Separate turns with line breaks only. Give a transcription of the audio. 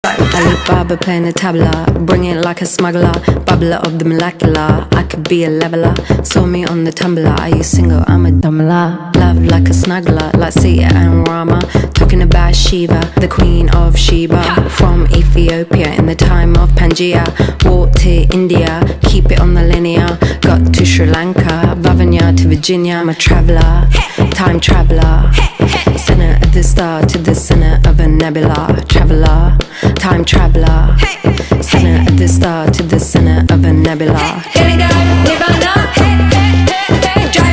Alibaba playing the tabla, bring it like a smuggler, bubbler of the molecular. I could be a leveler, saw me on the tumbler. Are you single? I'm a dumbler. Love like a snuggler, like Sita and Rama. Talking about Shiva, the queen of Sheba. From Ethiopia in the time of Pangaea. Walked to India, keep it on the linear. Got to Sri Lanka, Vavanya to Virginia. I'm a traveller, time traveller. Center of the star to the center of a nebula. Traveller, time traveller. Center of the star to the center of a nebula.